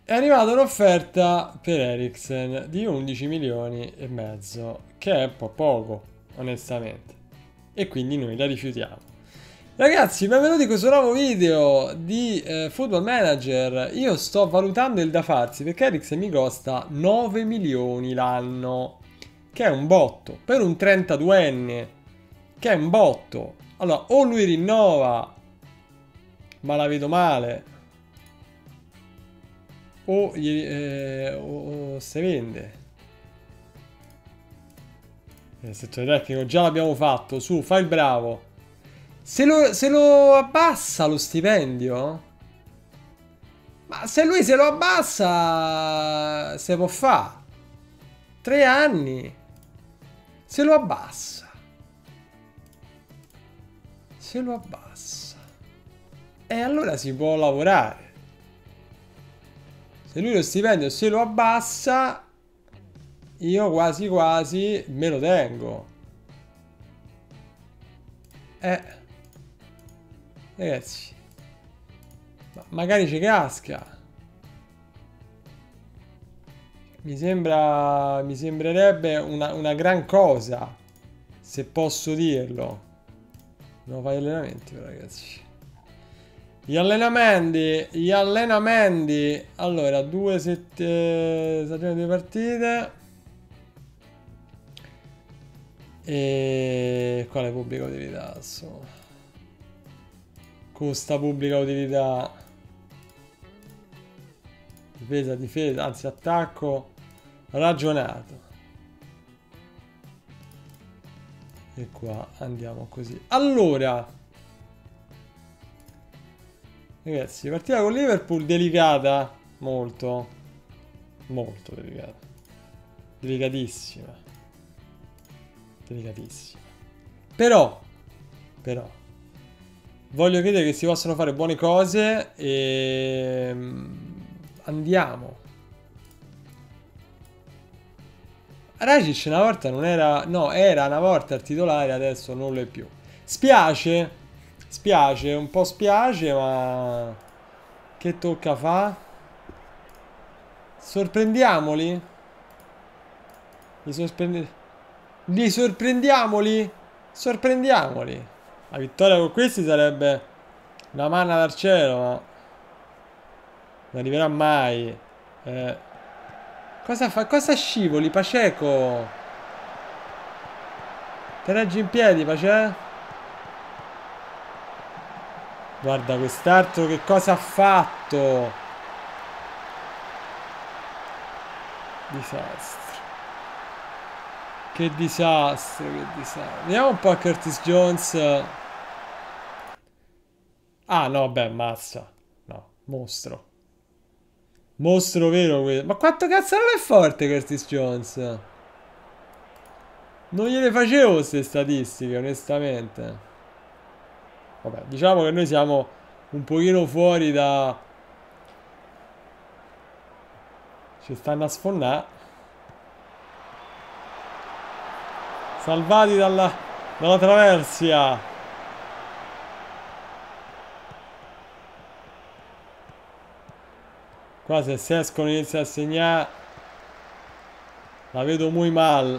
È arrivata un'offerta per Eriksen di 11 milioni e mezzo, che è un po' poco, onestamente. E quindi noi la rifiutiamo. Ragazzi, benvenuti in questo nuovo video di Football Manager. Io sto valutando il da farsi perché Eriksen mi costa 9 milioni l'anno, che è un botto. Per un 32enne, che è un botto. Allora, o lui rinnova, ma la vedo male, o se vende. Il settore tecnico già l'abbiamo fatto. Su, fai il bravo. Se lo abbassa lo stipendio? Ma se lui se lo abbassa, se può fare. 3 anni. Se lo abbassa. Se lo abbassa. E allora si può lavorare. Se lui lo stipendio se lo abbassa, io quasi quasi me lo tengo. Ragazzi. Ma magari ci casca. Mi sembrerebbe una gran cosa, se posso dirlo. Non fai allenamenti, ragazzi. Gli allenamenti. Allora, stagioni di partite. E quale pubblica utilità? Insomma. Costa pubblica utilità. Difesa, anzi attacco ragionato. E qua andiamo così. Allora, ragazzi, partita con Liverpool delicata. Molto. Molto delicata. Delicatissima. Delicatissima. Però voglio credere che si possano fare buone cose e andiamo. Rajic una volta non era... No, era una volta il titolare, adesso non lo è più. Spiace. Spiace, un po' spiace, ma... Che tocca fa? Sorprendiamoli? Li sorprendiamoli? Sorprendiamoli. La vittoria con questi sarebbe una manna dal cielo, ma... Non arriverà mai. Cosa fa? Cosa scivoli, Paceco? Te reggi in piedi, Pace? Guarda quest'altro che cosa ha fatto. Disastro. Che disastro, che disastro. Vediamo un po' a Curtis Jones. Ah, no, beh, mazza. No, mostro. Mostro vero questo. Ma quanto cazzo non è forte Curtis Jones? Non gliele facevo queste statistiche, onestamente. Vabbè, diciamo che noi siamo un pochino fuori da... Ci stanno a sfonnare. Salvati dalla traversia. Qua se Sesco inizia a segnare, la vedo muy mal.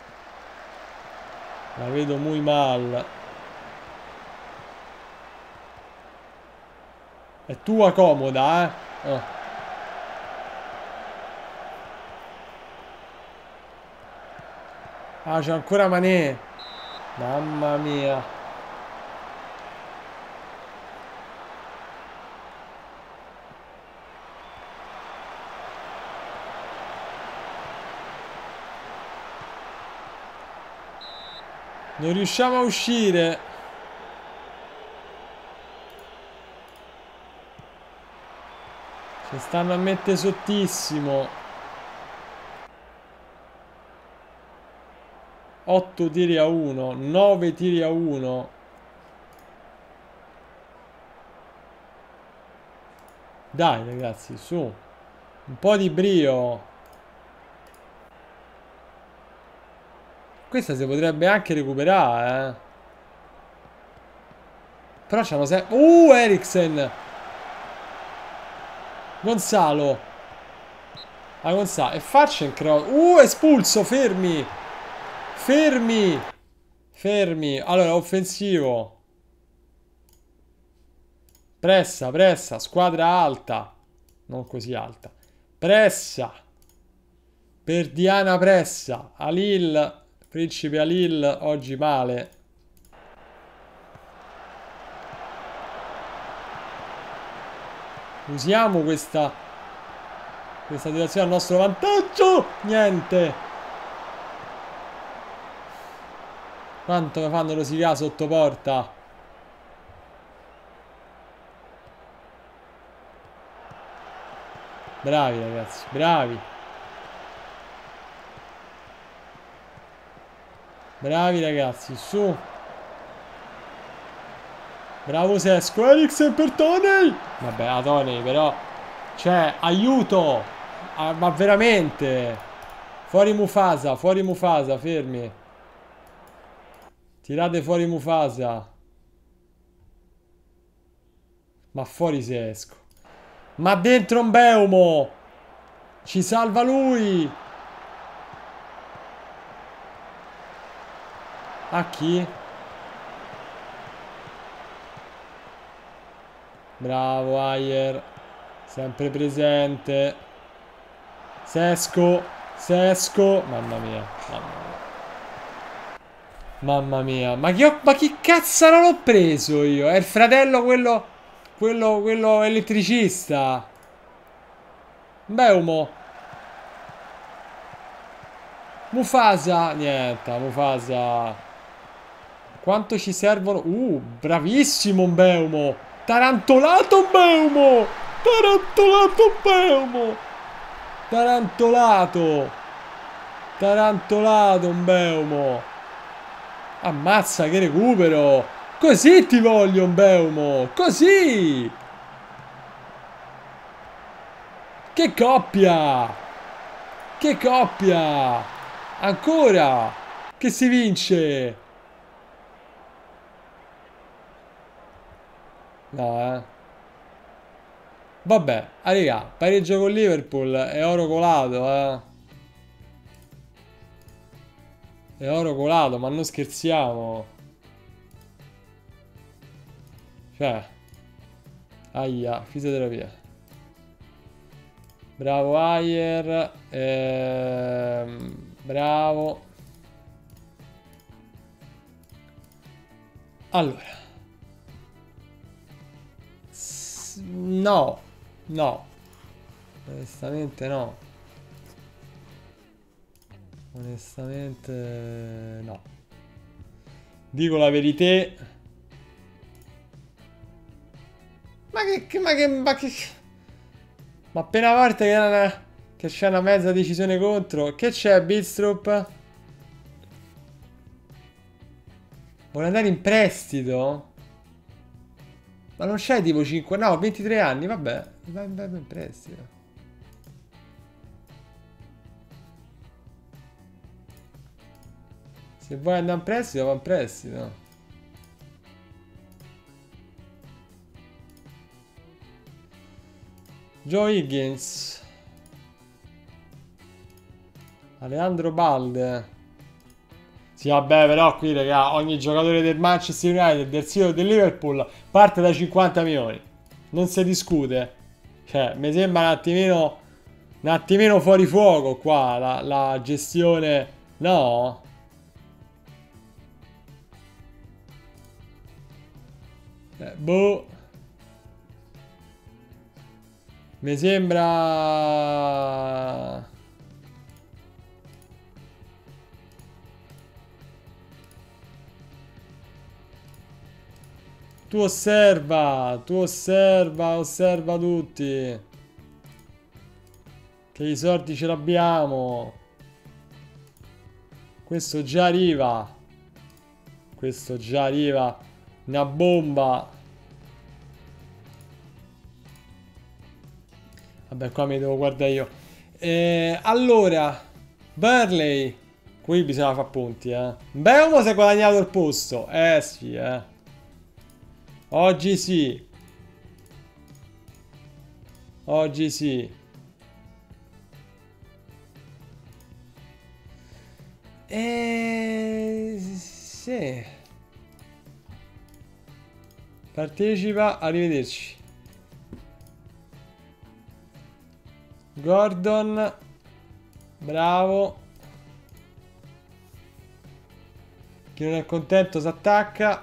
La vedo muy mal. È tua comoda, eh? Oh. Ah, c'è ancora Mané. Mamma mia. Non riusciamo a uscire. Ci stanno a mettere sottissimo. 8 tiri a 1. 9 tiri a 1. Dai ragazzi, su. Un po' di brio. Questa si potrebbe anche recuperare, eh. Però c'hanno sempre... Eriksen! Gonzalo! Agonza e faccia in cross. Espulso, fermi. Fermi. Fermi. Allora, offensivo. Pressa, pressa, squadra alta. Non così alta. Pressa. Per Diana pressa. Halil, principe Halil, oggi male. Usiamo questa situazione al nostro vantaggio. Niente. Quanto mi fanno rosicare sotto porta. Bravi ragazzi, bravi. Bravi ragazzi, su. Bravo Sesco, Eriksen per Toney. Vabbè, a Toney però. Cioè, aiuto. Ah, ma veramente. Fuori Mufasa, fermi. Tirate fuori Mufasa. Ma fuori Sesco. Ma dentro un Mbeumo. Ci salva lui. A chi? Bravo Ayer. Sempre presente. Sesco. Sesco. Mamma mia. Mamma mia. Mamma mia. Ma chi cazzo non l'ho preso io? È il fratello quello elettricista. Mbeumo. Mufasa. Niente, Mufasa. Quanto ci servono? Bravissimo Mbeumo. Tarantolato Mbeumo. Tarantolato Mbeumo. Tarantolato. Tarantolato Mbeumo. Ammazza che recupero. Così ti voglio Mbeumo. Così. Che coppia. Che coppia. Ancora. Che si vince. No, vabbè, raga, pareggio con Liverpool, è oro colato, È oro colato, ma non scherziamo. Cioè, aia, fisioterapia. Bravo Ayer, bravo. Allora. No, no, onestamente no. Onestamente no. Dico la verità. Ma appena parte che c'è una mezza decisione contro. Che c'è Bidstrup? Vuole andare in prestito? Ma non c'hai tipo 5... No, 23 anni, vabbè. Vai in prestito. Se vuoi andare in prestito, va in prestito. Joe Higgins. Alejandro Balde. Sì, vabbè, però qui, raga, ogni giocatore del Manchester United, del City, del Liverpool parte da 50 milioni. Non si discute. Cioè, mi sembra un attimino fuori fuoco qua la gestione. No? Boh. Mi sembra... Tu osserva tutti. Che i soldi ce l'abbiamo. Questo già arriva. Questo già arriva. Una bomba. Vabbè, qua mi devo guardare io. Allora, Burnley. Qui bisogna fare punti, Mbeumo si è guadagnato il posto. Sì, Oggi sì. Oggi sì. Sì. Partecipa, arrivederci. Gordon. Bravo. Chi non è contento si attacca.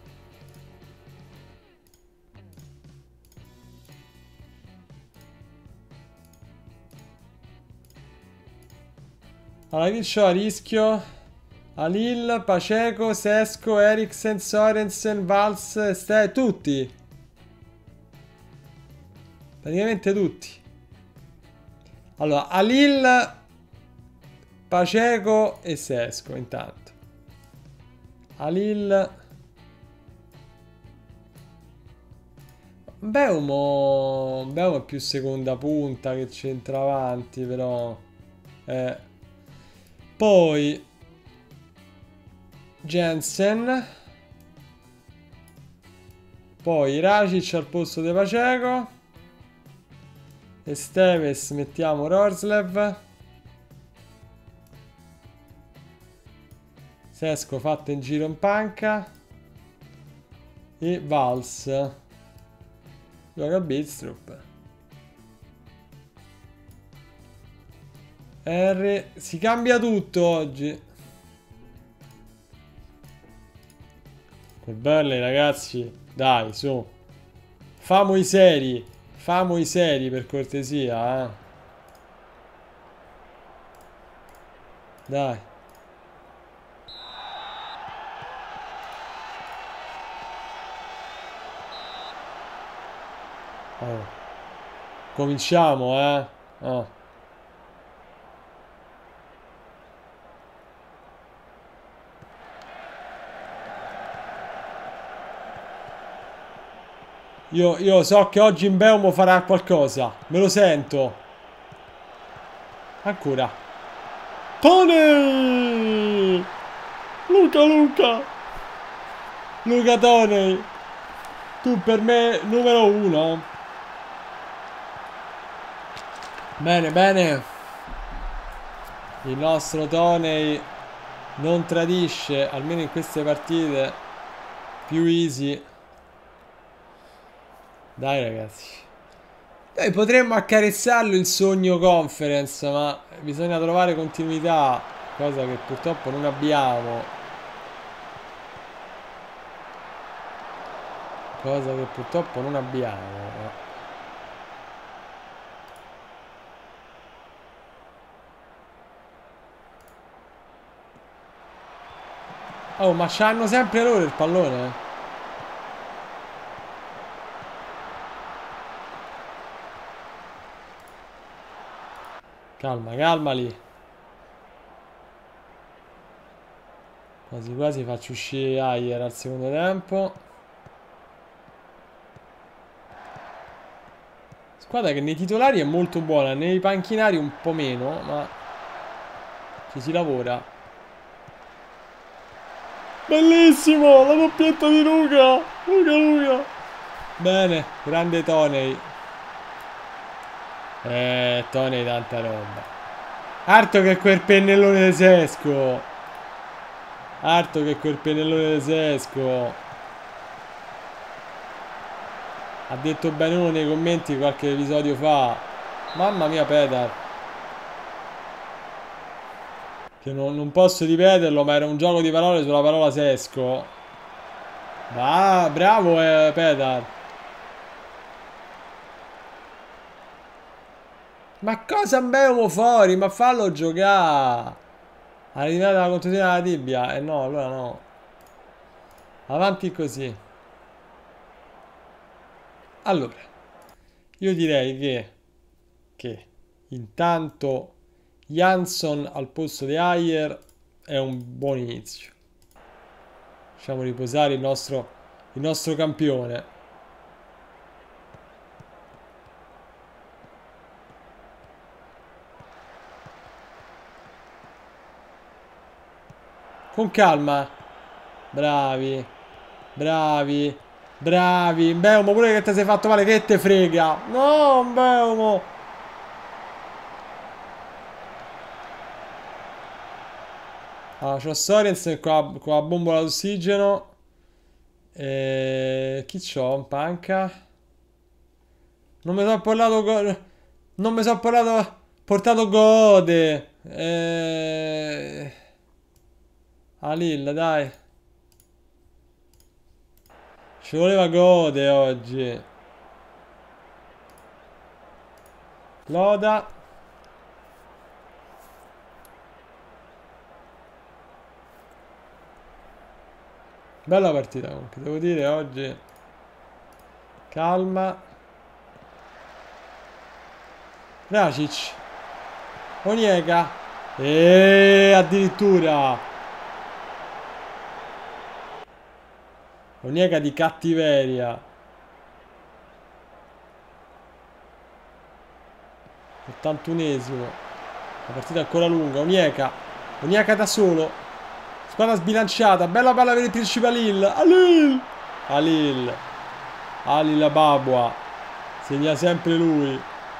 Allora, chi c'ho a rischio? Halil, Pacheco, Sesko, Eriksen, Sorensen, Vals, tutti. Praticamente tutti. Allora, Halil, Pacheco e Sesko intanto. Halil. Beumo è più seconda punta che centravanti, però. Poi Jensen. Poi Racic al posto di Pacheco. E Steves mettiamo Rorslev. Sesko fatto in giro in panca. E Vals gioca a Bidstrup. Si cambia tutto oggi. Quel Burnley, ragazzi, dai, su. Famo i seri per cortesia, Dai. Oh. Cominciamo, oh. Io so che oggi in Mbeumo farà qualcosa. Me lo sento. Ancora. Toney! Luca Toney! Tu per me numero 1. Bene, bene. Il nostro Toney non tradisce, almeno in queste partite più easy. Dai ragazzi. Noi potremmo accarezzarlo il sogno conference, ma bisogna trovare continuità, cosa che purtroppo non abbiamo. Oh, ma c'hanno sempre loro il pallone? Calma lì. Quasi quasi faccio uscire Ayer al secondo tempo. Squadra che nei titolari è molto buona, nei panchinari un po' meno, ma ci si lavora. Bellissimo, la doppietta di Luca. Luca. Bene, grande Toney. Toney tanta roba. Altro che quel pennellone di Sesko. Ha detto bene uno nei commenti qualche episodio fa. Mamma mia, Pedal. Che non posso ripeterlo, ma era un gioco di parole sulla parola Sesko. Bravo, Pedal. Ma cosa Mbeumo fuori? Ma fallo giocare. Arrivata la contusione alla tibia. No, allora no. Avanti così. Allora, io direi che intanto Jansson al posto di Ayer è un buon inizio. Lasciamo riposare il nostro campione. Con calma. Bravi. Mbeumo pure che ti sei fatto male, che te frega. No, Mbeumo. Ah, c'ho Sorensen con la bombola d'ossigeno. Chi c'ho in panca? Non mi sono portato non mi sono portato Gode. Alil, dai. Ci voleva Gode oggi. Loda. Bella partita comunque, devo dire oggi. Calma. Racic. Onieka. E addirittura. Onieka di cattiveria. 81esimo. La partita è ancora lunga. Onieka. Onieka da solo. Squadra sbilanciata. Bella palla per il Principalil. Alil. Alil. Alil Babua. Segna sempre lui.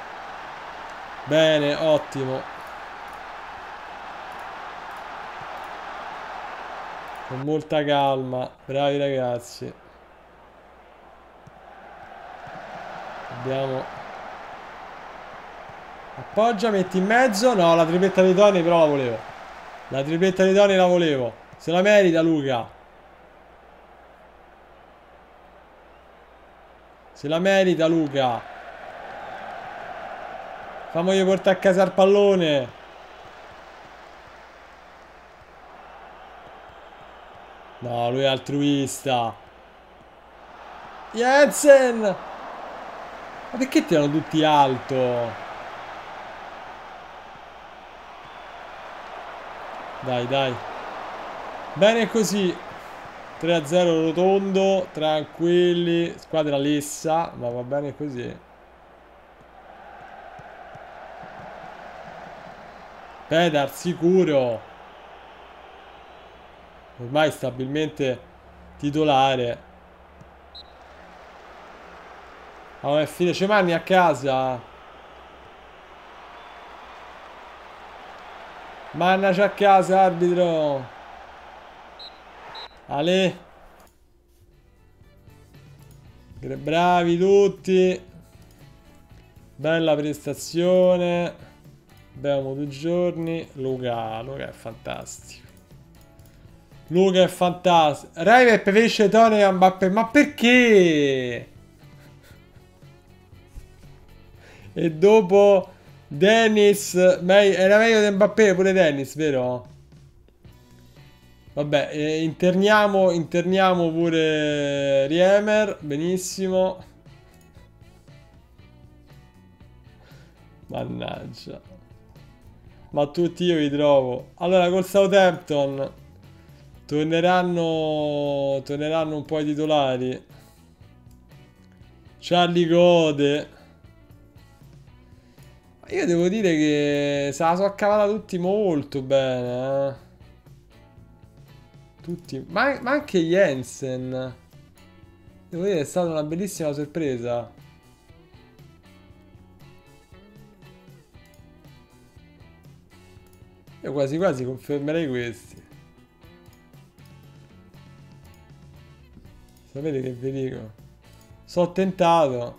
Bene, ottimo. Con molta calma. Bravi ragazzi. Abbiamo... Appoggia, metti in mezzo. No, la tripletta di Toni però la volevo. La tripletta di Toni la volevo. Se la merita Luca. Se la merita Luca. Famogli portare a casa il pallone. No, lui è altruista. Jensen. Ma perché tirano tutti alto? Dai, dai. Bene così. 3-0 rotondo. Tranquilli. Squadra lessa. Ma va bene così. Pedar sicuro. Ormai stabilmente titolare. Oh, è fine Cemani a casa. Mannaci a casa, arbitro. Ale. Bravi tutti. Bella prestazione. Abbiamo 2 giorni. Luca è fantastico. Luca è fantastico. Rai preferisce Toni a Mbappé. Ma perché? E dopo Dennis. Era meglio di Mbappé pure Dennis, vero? Vabbè, interniamo pure Riemer. Benissimo. Mannaggia. Ma tutti io vi trovo. Allora, col Southampton torneranno un po' i titolari. Charlie Gode. Io devo dire che se la so cavata tutti molto bene, eh. Tutti. Ma anche Jensen. Devo dire che è stata una bellissima sorpresa. Io quasi quasi confermerei questi. Sapete che vi dico? Sono tentato.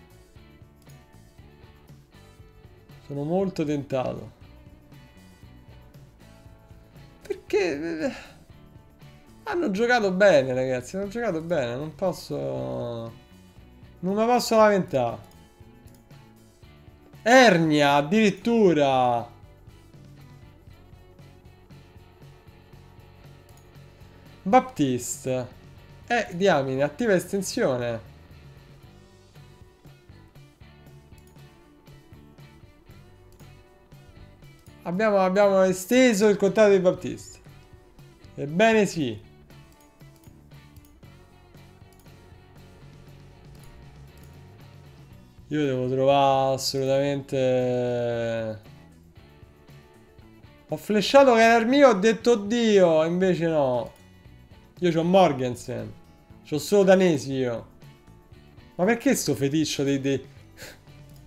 Sono molto tentato. Perché... hanno giocato bene, ragazzi. Hanno giocato bene. Non posso... non mi posso lamentare. Ernia, addirittura. Baptiste. Diamine, attiva estensione. Abbiamo esteso il contratto di Baptiste. Ebbene sì. Io devo trovare assolutamente... Ho flashato che era il mio, ho detto oddio, invece no. Io c'ho Morgensen. C'ho solo danesi io. Ma perché sto feticcio dei...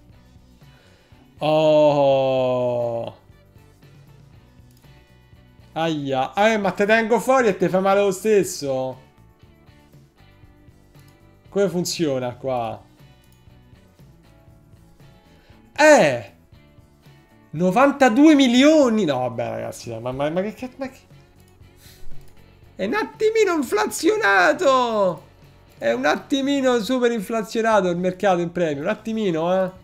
Oh... Aia. Ma te tengo fuori e te fa male lo stesso. Come funziona qua? 92 milioni. No, vabbè, ragazzi. Ma che cazzo? È un attimino inflazionato. È un attimino super inflazionato il mercato in premio. Un attimino, eh.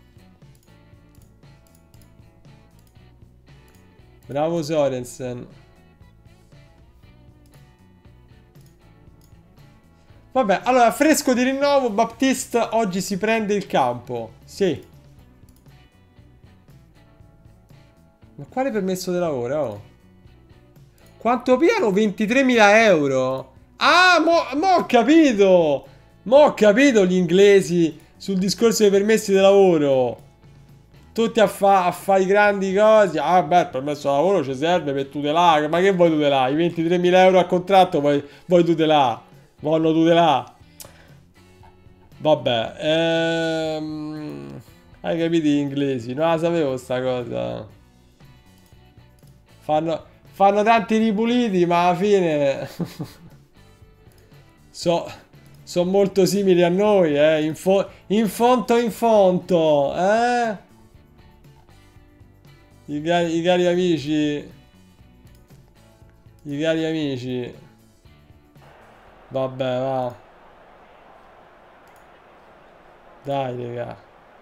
Bravo Sorensen. Vabbè, allora, fresco di rinnovo, Baptiste oggi si prende il campo. Sì. Ma quale permesso di lavoro? Oh? Quanto piano? 23.000 euro. Ah, mo ho capito. Mo ho capito gli inglesi sul discorso dei permessi di lavoro. Tutti a fa i grandi cose. Ah, beh, il permesso di lavoro ci serve per tutelare. Ma che vuoi tutelare? I 23.000 euro a contratto vuoi tutelare? Vogliono tutelare. Vabbè. Hai capito gli inglesi? Non la sapevo sta cosa. Fanno tanti ripuliti, ma alla fine sono molto simili a noi, in fonto, I cari amici. I cari amici. Vabbè, va. Dai, raga.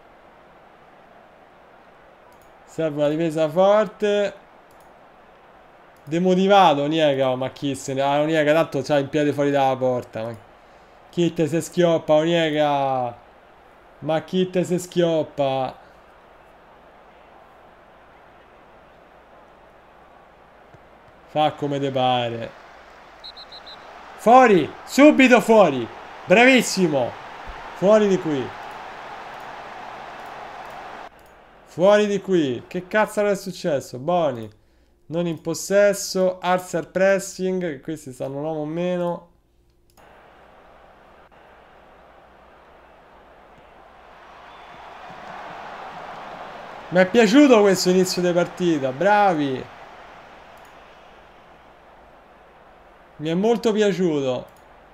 Serve una difesa forte. Demotivato, Onieka, ma chi se ne... Ah, Onieka tanto c'ha il piede fuori dalla porta. Ma chi te se schioppa, Onieka? Ma chi te se schioppa? Fa come te pare. Fuori! Subito fuori! Bravissimo! Fuori di qui. Fuori di qui. Che cazzo è successo? Boni. Non in possesso. Arcer pressing. Questi stanno un uomo o meno. Mi è piaciuto questo inizio di partita. Bravi. Mi è molto piaciuto.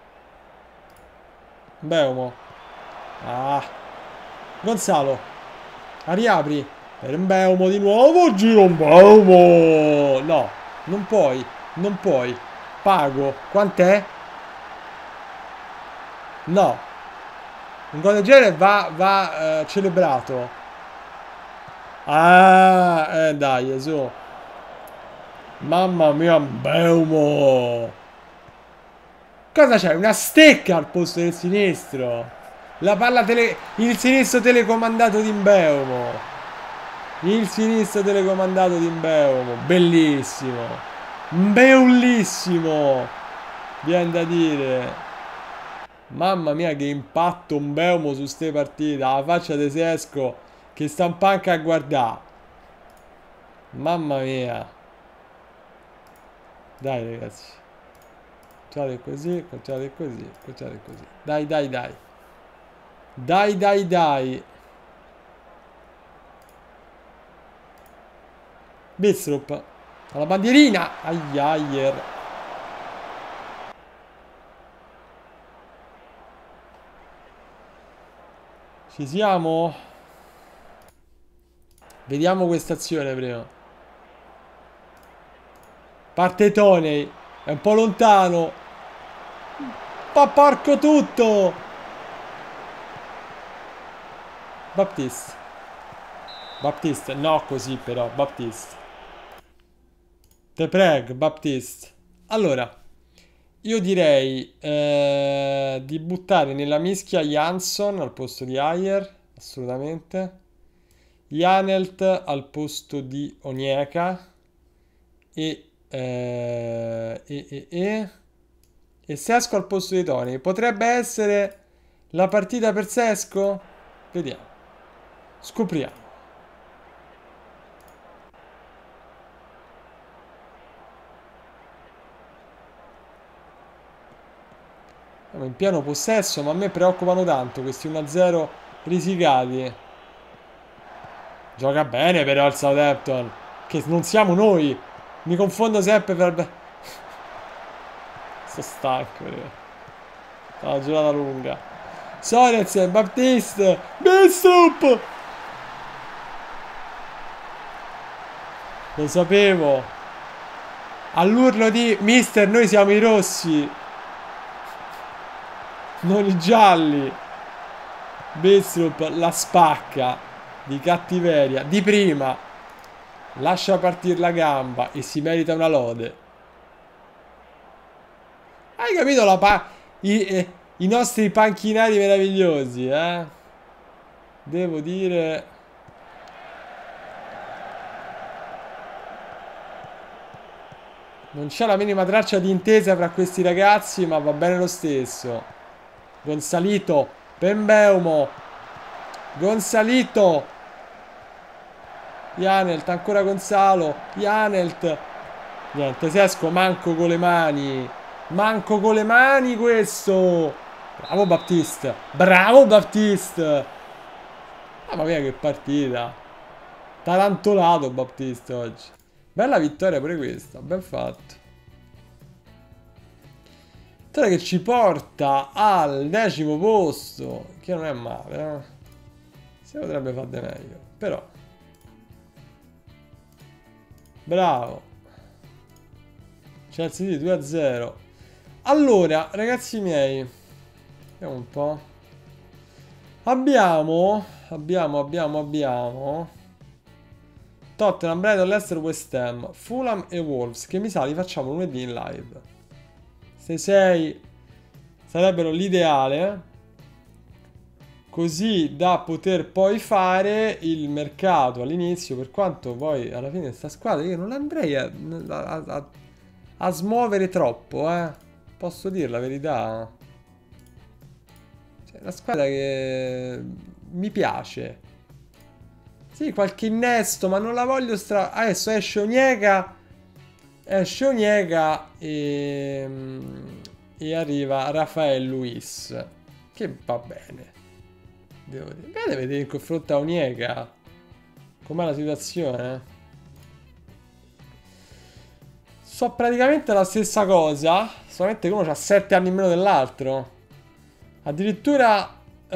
Beumo. Ah. Gonzalo. Riapri. Per un Beumo di nuovo. Giro un Beumo. No. Non puoi. Non puoi. Pago. Quant'è? No. Un gol del genere va celebrato. Ah. Dai, su. Mamma mia, Beumo. Cosa c'è? Una stecca al posto del sinistro. La palla il sinistro telecomandato di Mbeumo. Il sinistro telecomandato di Mbeumo. Bellissimo. Bellissimo. Viene da dire. Mamma mia che impatto Mbeumo su ste partite. La faccia di Sesco che sta in panca a guardare. Mamma mia. Dai ragazzi. Continuate così, continuate così, continuate così. Dai, dai, dai. Dai, dai, dai. Bistrup. Alla bandierina. Aiaier. Ci siamo? Vediamo questa azione prima. Parte Toney. È un po' lontano. Ma porco tutto. Baptiste. Baptiste. No così però. Baptiste. Te prego, Baptiste. Allora. Io direi di buttare nella mischia Jansson al posto di Ayer. Assolutamente. Janelt al posto di Onyeka. E Sesco al posto di Tony. Potrebbe essere la partita per Sesco? Vediamo. Scopriamo. Siamo in pieno possesso, ma a me preoccupano tanto questi 1-0 risicati. Gioca bene però il Southampton, che non siamo noi. Mi confondo sempre per... Sto stanco, una giornata lunga. Sorensen, Baptiste, Bistrup! Lo sapevo. All'urlo di Mister, noi siamo i rossi, non i gialli. Bistrup la spacca di cattiveria, di prima. Lascia partire la gamba e si merita una lode. Hai capito i nostri panchinari meravigliosi, eh? Devo dire... Non c'è la minima traccia di intesa fra questi ragazzi, ma va bene lo stesso. Gonzalito, Pembeumo, Gonzalito, Janelt, ancora Gonzalo, Janelt. Niente, Sesco, manco con le mani. Manco con le mani questo. Bravo Baptiste, bravo Baptiste. Mamma mia che partita. Tarantolato Baptiste oggi. Bella vittoria pure questa, ben fatto. Vittoria che ci porta al 10° posto, che non è male, eh? Si potrebbe fare di meglio, però. Bravo. Chelsea di 2-0. Allora, ragazzi miei, vediamo un po'. Abbiamo Tottenham, Brighton, Leicester, West Ham, Fulham e Wolves, che mi sa li facciamo lunedì in live. Se 6 sarebbero l'ideale, così da poter poi fare il mercato all'inizio, per quanto poi alla fine sta squadra io non andrei a smuovere troppo, posso dire la verità. Cioè, una squadra che mi piace. Sì, qualche innesto, ma non la voglio adesso esce Onyeka e arriva Rafael Luis, che va bene. Devo dire. Bene vedere in confronto a Onyeka com'è la situazione. So praticamente la stessa cosa, solamente che uno ha 7 anni in meno dell'altro. Addirittura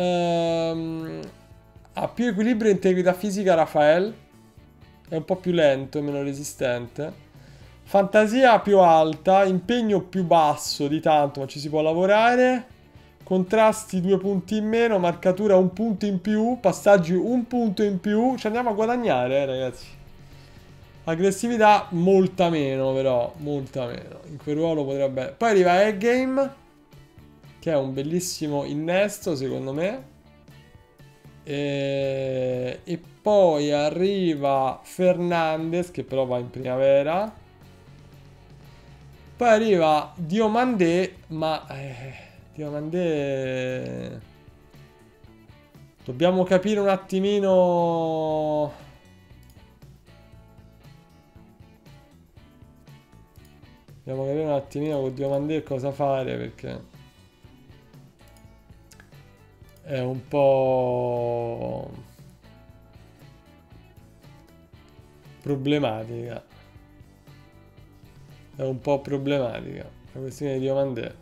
ha più equilibrio e integrità fisica Rafael. È un po' più lento e meno resistente. Fantasia più alta, impegno più basso di tanto, ma ci si può lavorare. Contrasti 2 punti in meno, marcatura 1 punto in più, passaggi 1 punto in più. Ci andiamo a guadagnare, ragazzi. Aggressività molta meno, però, molta meno. In quel ruolo potrebbe... Poi arriva Eggame, che è un bellissimo innesto, secondo me. E poi arriva Fernandez, che però va in primavera. Poi arriva Diomandé, ma Diomandé dobbiamo capire un attimino. Dobbiamo capire un attimino con Diomandé cosa fare, perché è un po' problematica. È un po' problematica la questione di Diomandé.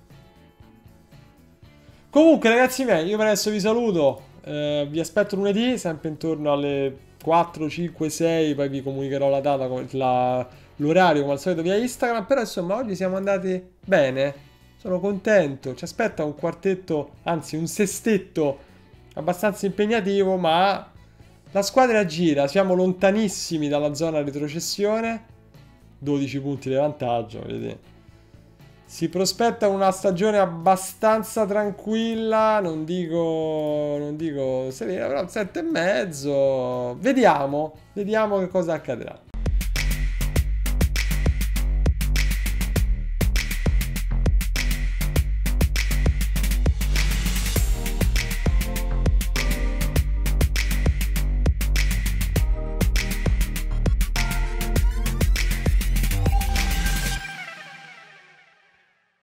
Comunque ragazzi miei, io per adesso vi saluto. Vi aspetto lunedì, sempre intorno alle 4, 5, 6. Poi vi comunicherò la data, l'orario come al solito via Instagram. Però insomma oggi siamo andati bene. Sono contento. Ci aspetta un quartetto, anzi un sestetto abbastanza impegnativo, ma la squadra gira. Siamo lontanissimi dalla zona retrocessione. 12 punti di vantaggio, vedete. Si prospetta una stagione abbastanza tranquilla, non dico serena, però 7,5. Vediamo che cosa accadrà.